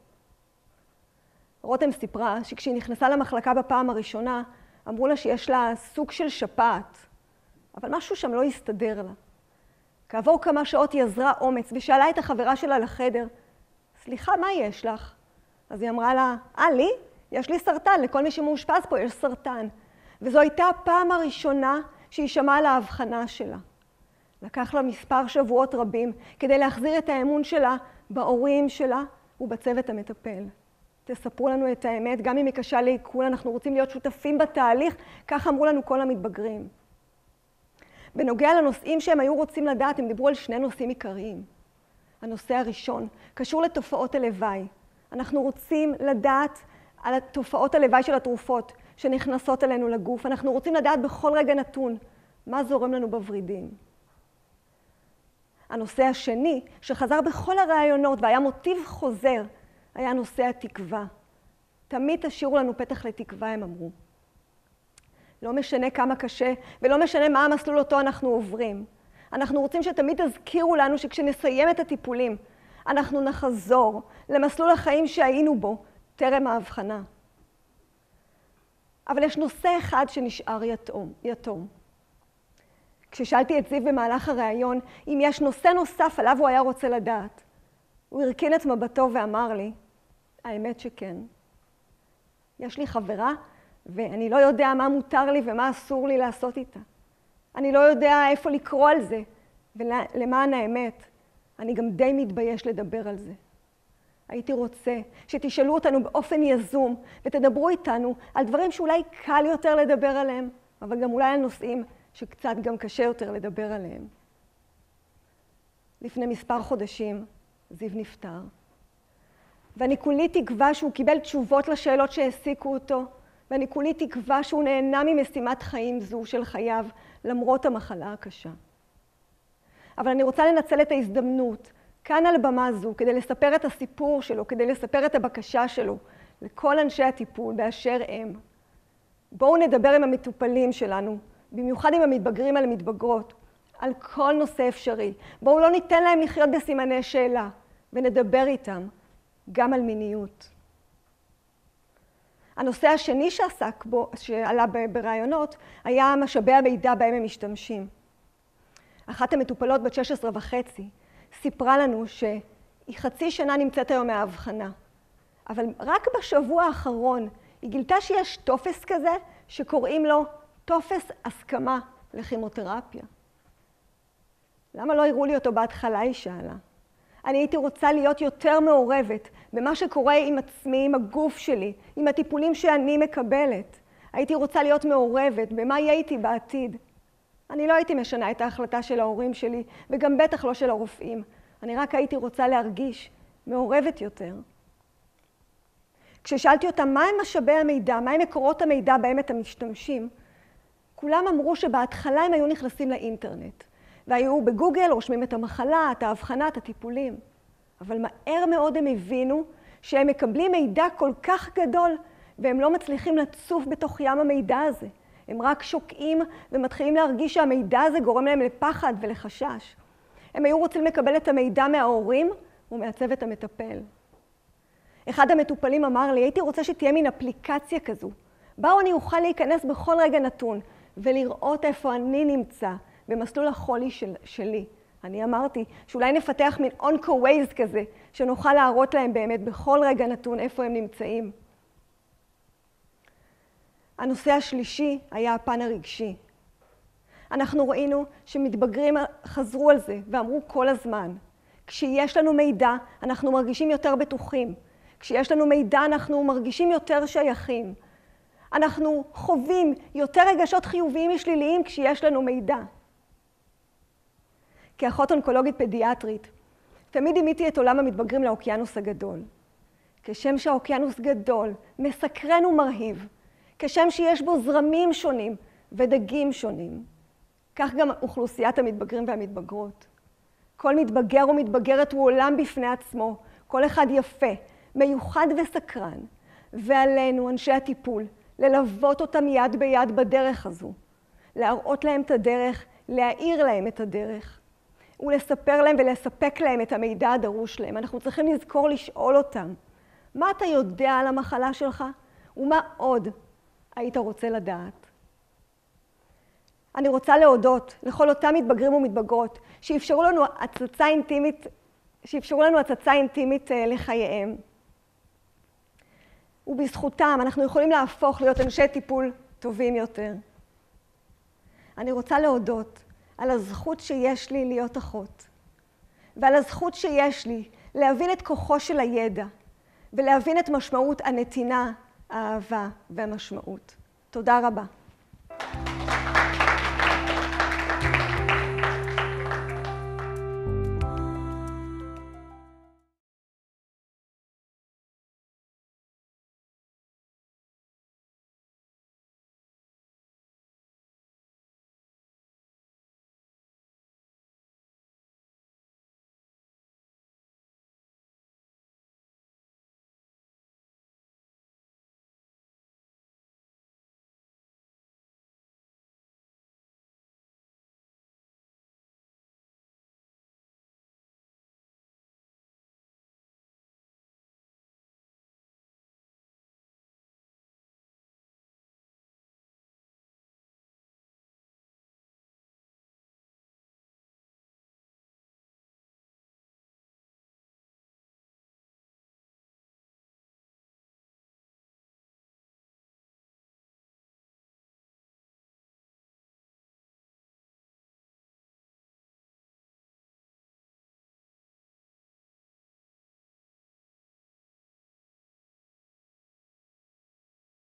רותם סיפרה שכשהיא נכנסה למחלקה בפעם הראשונה, אמרו לה שיש לה סוג של שפעת, אבל משהו שם לא הסתדר לה. כעבור כמה שעות היא עזרה אומץ ושאלה את החברה שלה לחדר, סליחה, מה יש לך? אז היא אמרה לה, אה, לי? יש לי סרטן, לכל מי שמאושפז פה יש סרטן. וזו הייתה הפעם הראשונה שהיא שמעה על ההבחנה שלה. לקח לה מספר שבועות רבים כדי להחזיר את האמון שלה בהורים שלה ובצוות המטפל. תספרו לנו את האמת, גם אם היא קשה לעיכול, אנחנו רוצים להיות שותפים בתהליך, כך אמרו לנו כל המתבגרים. בנוגע לנושאים שהם היו רוצים לדעת, הם דיברו על שני נושאים עיקריים. הנושא הראשון קשור לתופעות הלוואי. אנחנו רוצים לדעת על התופעות הלוואי של התרופות שנכנסות אלינו לגוף. אנחנו רוצים לדעת בכל רגע נתון מה זורם לנו בוורידים. הנושא השני, שחזר בכל הראיונות והיה מוטיב חוזר, היה נושא התקווה. תמיד תשאירו לנו פתח לתקווה, הם אמרו. לא משנה כמה קשה ולא משנה מה המסלול אותו אנחנו עוברים. אנחנו רוצים שתמיד תזכירו לנו שכשנסיים את הטיפולים, אנחנו נחזור למסלול החיים שהיינו בו טרם ההבחנה. אבל יש נושא אחד שנשאר יתום. יתום. כששאלתי את זיו במהלך הראיון אם יש נושא נוסף עליו הוא היה רוצה לדעת, הוא הרכין את מבטו ואמר לי, האמת שכן. יש לי חברה ואני לא יודע מה מותר לי ומה אסור לי לעשות איתה. אני לא יודע איפה לקרוא על זה, ולמען האמת, אני גם די מתבייש לדבר על זה. הייתי רוצה שתשאלו אותנו באופן יזום ותדברו איתנו על דברים שאולי קל יותר לדבר עליהם, אבל גם אולי על נושאים שקצת גם קשה יותר לדבר עליהם. לפני מספר חודשים זיו נפטר, ואני כולי תקווה שהוא קיבל תשובות לשאלות שהעסיקו אותו, ואני כולי תקווה שהוא נהנה ממשימת חיים זו של חייו, למרות המחלה הקשה. אבל אני רוצה לנצל את ההזדמנות, כאן על במה זו, כדי לספר את הסיפור שלו, כדי לספר את הבקשה שלו, לכל אנשי הטיפול באשר הם. בואו נדבר עם המטופלים שלנו, במיוחד עם המתבגרים על המתבגרות, על כל נושא אפשרי. בואו לא ניתן להם לחיות בסימני שאלה, ונדבר איתם גם על מיניות. הנושא השני שעסק בו, שעלה ברעיונות, היה משאבי המידע בהם הם משתמשים. אחת המטופלות בת שש עשרה וחצי סיפרה לנו שהיא חצי שנה נמצאת היום מההבחנה. אבל רק בשבוע האחרון היא גילתה שיש טופס כזה שקוראים לו טופס הסכמה לכימותרפיה. למה לא הראו לי אותו בהתחלה, היא שאלה. אני הייתי רוצה להיות יותר מעורבת במה שקורה עם עצמי, עם הגוף שלי, עם הטיפולים שאני מקבלת. הייתי רוצה להיות מעורבת במה יהיה איתי בעתיד. אני לא הייתי משנה את ההחלטה של ההורים שלי, וגם בטח לא של הרופאים. אני רק הייתי רוצה להרגיש מעורבת יותר. כששאלתי אותם מהם משאבי המידע, מהם מקורות המידע בהם אתם משתמשים, כולם אמרו שבהתחלה הם היו נכנסים לאינטרנט, והיו בגוגל, רושמים את המחלה, את ההבחנה, את הטיפולים. אבל מהר מאוד הם הבינו שהם מקבלים מידע כל כך גדול, והם לא מצליחים לצוף בתוך ים המידע הזה. הם רק שוקעים ומתחילים להרגיש שהמידע הזה גורם להם לפחד ולחשש. הם היו רוצים לקבל את המידע מההורים ומהצוות המטפל. אחד המטופלים אמר לי, הייתי רוצה שתהיה מין אפליקציה כזו. באו אני אוכל להיכנס בכל רגע נתון ולראות איפה אני נמצא במסלול החולי של, שלי. אני אמרתי שאולי נפתח מין אונקו-ווייז כזה, שנוכל להראות להם באמת בכל רגע נתון איפה הם נמצאים. הנושא השלישי היה הפן הרגשי. אנחנו ראינו שמתבגרים חזרו על זה ואמרו כל הזמן, כשיש לנו מידע אנחנו מרגישים יותר בטוחים, כשיש לנו מידע אנחנו מרגישים יותר שייכים, אנחנו חווים יותר רגשות חיוביים ושליליים כשיש לנו מידע. כאחות אונקולוגית פדיאטרית, תמיד דימיתי את עולם המתבגרים לאוקיינוס הגדול. כשם שהאוקיינוס גדול, מסקרן ומרהיב, כשם שיש בו זרמים שונים ודגים שונים. כך גם אוכלוסיית המתבגרים והמתבגרות. כל מתבגר ומתבגרת הוא עולם בפני עצמו, כל אחד יפה, מיוחד וסקרן, ועלינו, אנשי הטיפול, ללוות אותם יד ביד בדרך הזו, להראות להם את הדרך, להאיר להם את הדרך, ולספר להם ולספק להם את המידע הדרוש להם. אנחנו צריכים לזכור לשאול אותם, מה אתה יודע על המחלה שלך, ומה עוד היית רוצה לדעת? אני רוצה להודות לכל אותם מתבגרים ומתבגרות שאפשרו לנו הצצה אינטימית, שאפשרו לנו הצצה אינטימית לחייהם. ובזכותם אנחנו יכולים להפוך להיות אנשי טיפול טובים יותר. אני רוצה להודות על הזכות שיש לי להיות אחות, ועל הזכות שיש לי להבין את כוחו של הידע, ולהבין את משמעות הנתינה, האהבה והמשמעות. תודה רבה.